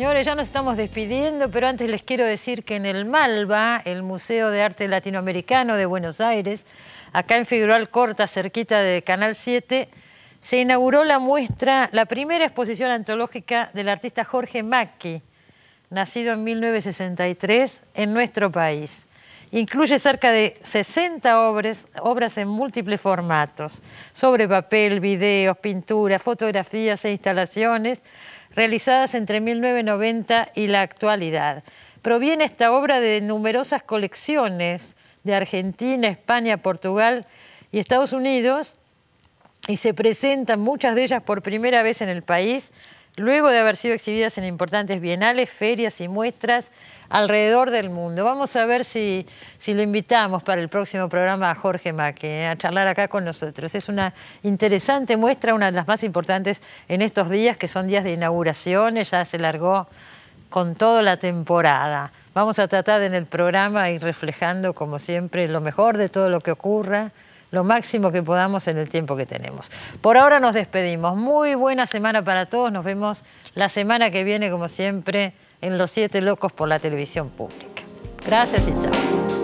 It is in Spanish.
Señores, ya nos estamos despidiendo, pero antes les quiero decir que en el Malva, el Museo de Arte Latinoamericano de Buenos Aires, acá en Figueroa Alcorta, cerquita de Canal 7, se inauguró la muestra, la primera exposición antológica del artista Jorge Macchi, nacido en 1963 en nuestro país. Incluye cerca de 60 obras en múltiples formatos, sobre papel, videos, pinturas, fotografías e instalaciones, realizadas entre 1990 y la actualidad. Proviene esta obra de numerosas colecciones de Argentina, España, Portugal y Estados Unidos, y se presentan muchas de ellas por primera vez en el país, luego de haber sido exhibidas en importantes bienales, ferias y muestras alrededor del mundo. Vamos a ver si lo invitamos para el próximo programa a Jorge Macchi, a charlar acá con nosotros. Es una interesante muestra, una de las más importantes en estos días, que son días de inauguraciones, ya se largó con toda la temporada. Vamos a tratar en el programa ir reflejando, como siempre, lo mejor de todo lo que ocurra, lo máximo que podamos en el tiempo que tenemos. Por ahora nos despedimos. Muy buena semana para todos. Nos vemos la semana que viene, como siempre, en Los Siete Locos por la Televisión Pública. Gracias y chao.